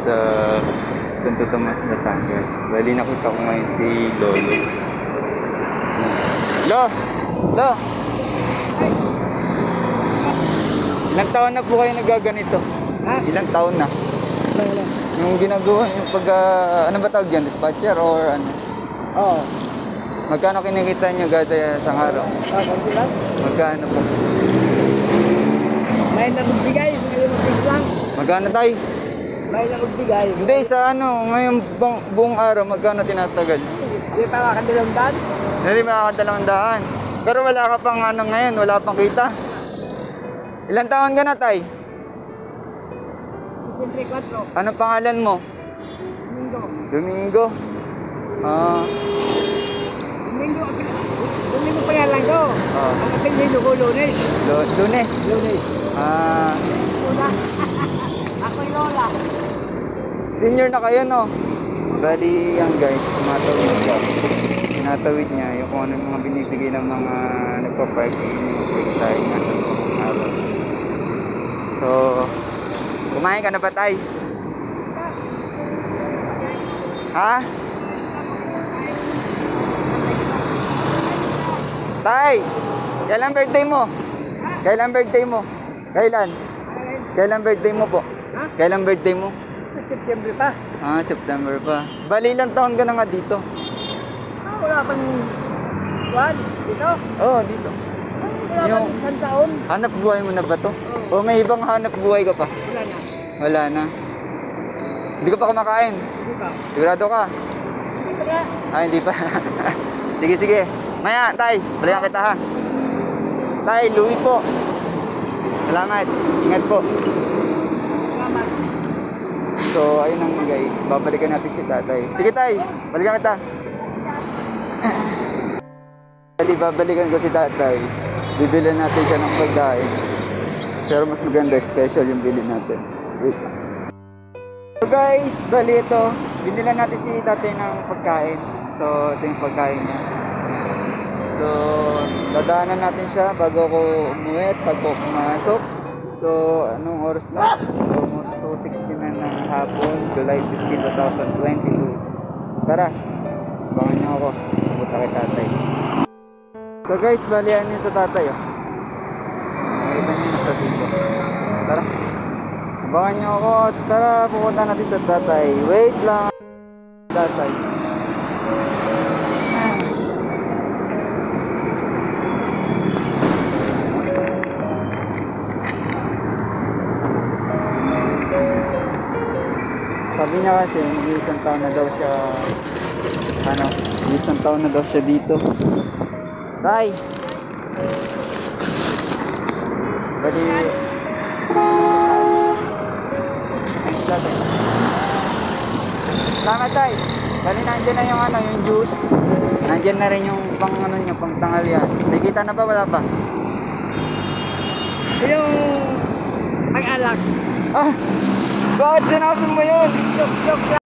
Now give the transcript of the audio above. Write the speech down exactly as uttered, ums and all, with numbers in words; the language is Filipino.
sa Santo Tomas, Batangas. Bali, nakita ko ngayon si Lolo. Lo! Lo! Ilang taon na po kayo nagaganito? Ha? Ilang taon na? Wala, wala. Yung ginagawa yung pag, uh, ano ba tawag yan? Dispatcher or ano? Oo. Magkano kinikita nyo gada sa araw? Ah, konti lang. Magkano po? May nagbigay, may nagbigay lang. Magkano tayo? May nagbigay. Hindi, sa ano, ngayong buong, buong araw, magkano tinatagal? Hindi pa makakadalang daan. Hindi makakadalawang daan. Pero wala ka pang ano ngayon, wala pang kita. Ilang taon ka na, tay? sixty-four. Ano pangalan mo? Domingo. Domingo. Ah, Domingo. Domingo pa yan lang ko. Ah. Ang apelido ko, Lunes. Lo- Lunes. Lunes. Ah, Lola. Ako'y Lola. senior na kayo, no? Bali, yan guys, tumatawid siya. Tinatawid niya yung kung ano yung mga binibigay ng mga nagpa-parking yung take tayo nga sa buong araw. So, kumain ka na ba, tay? Ha? Tay, kailan birthday mo? Kailan birthday mo? Kailan? Kailan birthday mo po? Ha? Kailan birthday mo? September pa. Ah, September pa. Bali, ilang taon ka na nga dito? Ah, wala pang buwan. Dito. Oo, oh, dito. Wala Yung- pang isang taon. Hanap buhay mo na ba to? O may ibang hanap buhay ka pa? Wala na. Wala na. Hindi ka pa kumakain? Hindi pa. Sigurado ka? Hindi pa ka. Ah, hindi pa. Sige, sige. Maya, tay. Balikan kita ha. Tay, Louie po. Salamat. Ingat po. Salamat. So, ayun lang guys. Babalikan natin si tatay. Sige, tay. Balikan kita. Bali, babalikan ko si tatay. Bibilhan natin siya ng pagkain. Pero mas maganda, special yung bilhin natin. Wait. So guys, bali ito. Binilan natin si tatay ng pagkain. So, ito yung pagkain niya. So, dadaanan natin siya bago ako umuwi at bago ako pumasok. So, anong oras na? So, almost two sixty na ng hapon, July fifteenth, twenty twenty-two. Tara, abangan niyo ako. Pupunta kay tatay. So guys, balihan niyo sa tatay. Oh. Nakita niyo na sa dito. Tara, abangan niyo ako. Tara, pupunta natin sa tatay. Wait lang. Tatay. Sabi niya kasi, mag-iisang taon na daw siya, ano, mag-iisang taon na daw siya dito. Tay! Bali... Salamat, tay! Bali, nandiyan na yung ano, yung juice. Nandiyan na rin yung pang ano niya, pang tanghalian. May kita na ba? Wala pa? Yung pag-alak. Ah! Bakit sinabi mo yun? Joke, joke lang.